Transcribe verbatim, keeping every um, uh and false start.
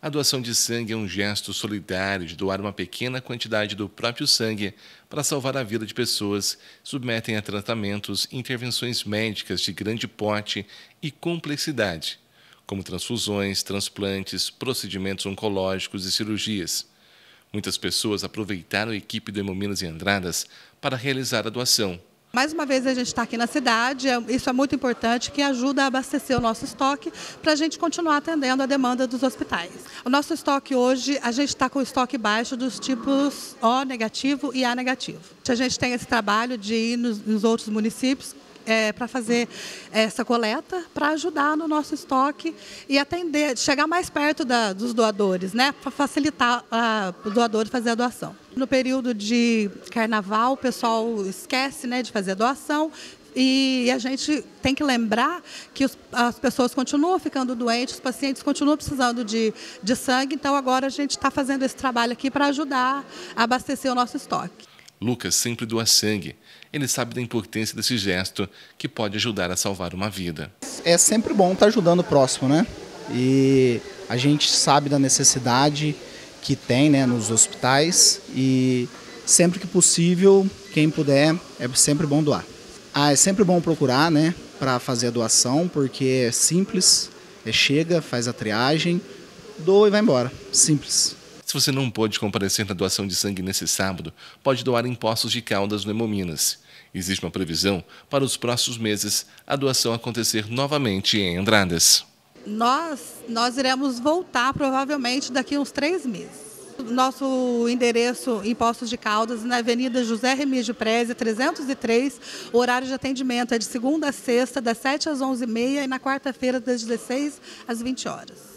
A doação de sangue é um gesto solidário de doar uma pequena quantidade do próprio sangue para salvar a vida de pessoas que submetem a tratamentos e intervenções médicas de grande porte e complexidade, como transfusões, transplantes, procedimentos oncológicos e cirurgias. Muitas pessoas aproveitaram a equipe do Hemominas em Andradas para realizar a doação. Mais uma vez a gente está aqui na cidade, isso é muito importante, que ajuda a abastecer o nosso estoque para a gente continuar atendendo a demanda dos hospitais. O nosso estoque hoje, a gente está com o estoque baixo dos tipos O negativo e A negativo. A gente tem esse trabalho de ir nos, nos outros municípios É, para fazer essa coleta, para ajudar no nosso estoque e atender, chegar mais perto da, dos doadores, né, para facilitar a, o doador fazer a doação. No período de carnaval, o pessoal esquece, né, de fazer a doação e a gente tem que lembrar que os, as pessoas continuam ficando doentes, os pacientes continuam precisando de, de sangue, então agora a gente está fazendo esse trabalho aqui para ajudar a abastecer o nosso estoque. Lucas sempre doa sangue. Ele sabe da importância desse gesto que pode ajudar a salvar uma vida. É sempre bom estar ajudando o próximo, né? E a gente sabe da necessidade que tem, né, nos hospitais e sempre que possível, quem puder, é sempre bom doar. Ah, é sempre bom procurar, né, para fazer a doação, porque é simples, é chega, faz a triagem, doa e vai embora. Simples. Se você não pôde comparecer na doação de sangue nesse sábado, pode doar em Poços de Caldas, no Hemominas. Existe uma previsão para os próximos meses a doação acontecer novamente em Andradas. Nós, nós iremos voltar provavelmente daqui a uns três meses. Nosso endereço em Poços de Caldas, na Avenida José Remígio Preze, trezentos e três. O horário de atendimento é de segunda a sexta, das sete às onze e meia e na quarta-feira, das dezesseis às vinte horas.